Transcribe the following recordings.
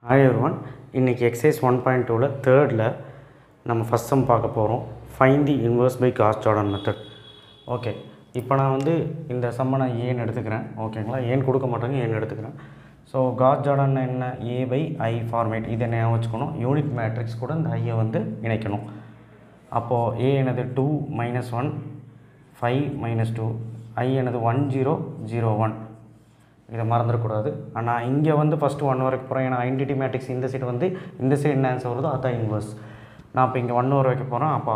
Hi everyone, இன்னைக்கு exercise 1.2ல thirdல நம்ம first sum பார்க்க போகிறோம். Find the inverse by Gauss Jordan method. Okay, இப்போ நான் வந்து இந்த சம்மை நான் ஏன்னு எடுத்துக்கிறேன். ஓகேங்களா, ஏன் கொடுக்க மாட்டேங்க, ஏன்னு எடுத்துக்கிறேன். ஸோ காஸ் ஜார்டன் என்ன, ஏ பை ஐ ஃபார்மேட், இதை ஞாபகம் வச்சுக்கணும். யூனிட் மேட்ரிக்ஸ் கூட இந்த ஐயை வந்து இணைக்கணும். அப்போது ஏ எனது 2 - 1 5 - 2, ஐ எனது 1 0 0 1, இதை மறந்துடக்கூடாது. ஆனால் இங்கே வந்து ஃபஸ்ட்டு 1 வரைக்கும் போகிறேன். ஏன்னா ஐடென்டிட்டி மேட்ரிக்ஸ் இந்த சைடு வந்து இந்த சைடு என்ன ஆன்சர் வருதோ அதுதான் இன்வர்ஸ். நான் இப்போ இங்கே 1 வரை வைக்க போகிறேன். அப்போ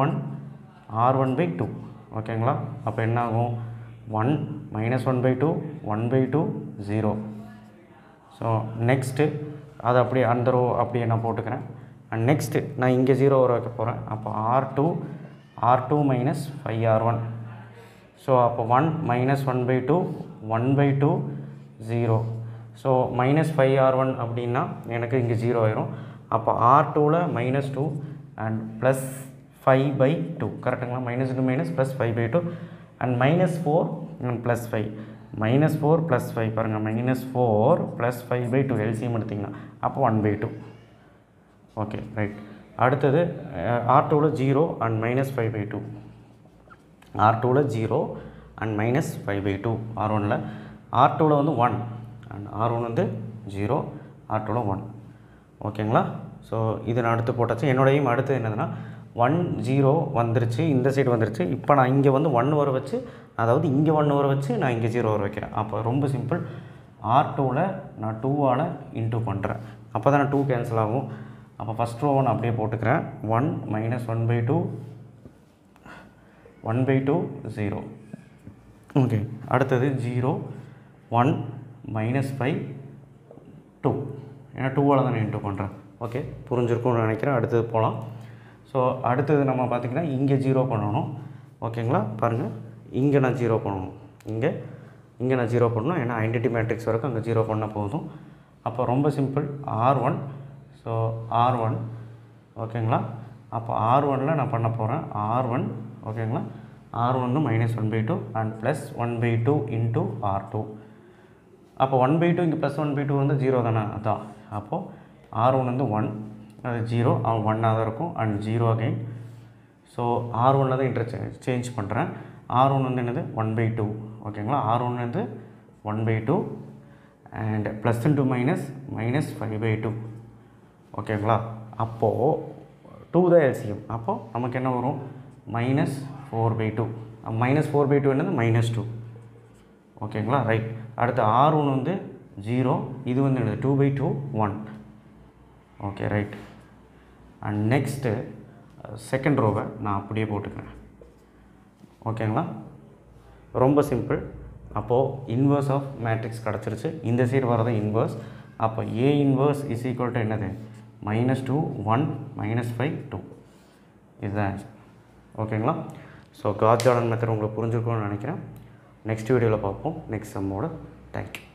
R1/2. ஓகேங்களா, அப்போ என்ன ஆகும், 1 - 1/2 1/2 0. ஸோ நெக்ஸ்ட்டு அதை அப்படியே அந்த ரோ அப்படியே நான் போட்டுக்கிறேன். அண்ட் நெக்ஸ்ட்டு நான் இங்கே 0 வரை வைக்க போகிறேன். அப்போ R2 - 5R1. ஸோ அப்போ 1 - 1/2 1/2 0. ஸோ -5R1 அப்படின்னா எனக்கு இங்கே 0 ஆயிரும். அப்போ R2ல் -2 அண்ட் ப்ளஸ் 5/2. கரெக்டுங்களா, -2 plus 5/2 and -4 and plus 5. -4 plus 5 பாருங்கள், -4 ப்ளஸ் 5/2 எல்சிஎம் எடுத்திங்கன்னா அப்போ 1/2. Okay right. அடுத்தது R2ல் 0 அண்ட் -5/2. R2ல் 0 அண்ட் -5/2 R1ல். R2ல் வந்து 1 அண்ட் R1 வந்து 0, R2ல் 1. ஓகேங்களா, ஸோ இது நான் அடுத்து போட்டாச்சு. என்னோடையும் அடுத்து என்னதுன்னா 1 0 வந்துருச்சு, இந்த சைடு வந்துருச்சு. இப்போ நான் இங்கே வந்து 1 வர வச்சு, அதாவது இங்கே 1 வர வச்சு நான் இங்கே 0 வர வைக்கிறேன். அப்போ ரொம்ப சிம்பிள். R2ல் நான் 2ஆல் இன்டூ பண்ணுறேன். அப்போ தான் 2 கேன்சல் ஆகும். அப்போ ஃபஸ்ட் ரோவை நான் அப்படியே போட்டுக்கிறேன். 1 - 1/2 1/2 0. ஓகே, அடுத்தது 0 1 -5 2. ஏன்னா 2ஆல் தான் நான் இன்டூ பண்ணுறேன். ஓகே, புரிஞ்சிருக்கும்னு நினைக்கிறேன். அடுத்தது போகலாம். ஸோ அடுத்தது நம்ம பார்த்திங்கன்னா இங்கே 0 பண்ணணும். ஓகேங்களா, பாருங்கள், இங்கே நான் 0 பண்ணணும். இங்கே நான் 0 பண்ணணும். ஏன்னா ஐடென்டிட்டி மேட்ரிக்ஸ் வரைக்கும் அங்கே 0 பண்ணால் போதும். அப்போ ரொம்ப சிம்பிள். R1, so R1. ஓகேங்களா, அப்போ R1ல் நான் பண்ண போகிறேன். R1 ஓகேங்களா, R1 -1/2 and plus 1/2 into R2. அப்போ 1/2 இங்கே ப்ளஸ் 1/2 வந்து 0 தானே, அதான். அப்போது R1 வந்து 1, அது 0, அவன் 1ஆக தான் இருக்கும். And 0 again. ஸோ R1ல் தான் சேஞ்ச் பண்ணுறேன். R1 வந்து என்னது 1/2. ஓகேங்களா, R1 வந்து 1/2 அண்ட் ப்ளஸ் இன்ட்டு -5/2. ஓகேங்களா, அப்போது 2 தான் எல்சிஎம். அப்போது நமக்கு என்ன வரும், -4/2. -4/2 என்னது -2. ஓகேங்களா, ரைட். அடுத்து R1 வந்து 0, இது வந்து என்னது 2/2 1. Okay right. And next second ரோவை நான் அப்படியே போட்டுக்கிறேன். ஓகேங்களா, ரொம்ப சிம்பிள். அப்போது இன்வர்ஸ் ஆஃப் மேட்ரிக்ஸ் கிடச்சிருச்சு. இந்த சைடு வரது இன்வர்ஸ். அப்போ A inverse is equal to என்னது, -2 1 -5 2. இதுதான் ஆன்சர். ஓகேங்களா, ஸோ காஸ் ஜார்டன் மெத்தட் உங்களுக்கு புரிஞ்சிருக்கும்னு நினைக்கிறேன். நெக்ஸ்ட் வீடியோவில் பார்ப்போம், நெக்ஸ்ட் சம்மோட. தேங்க்யூ.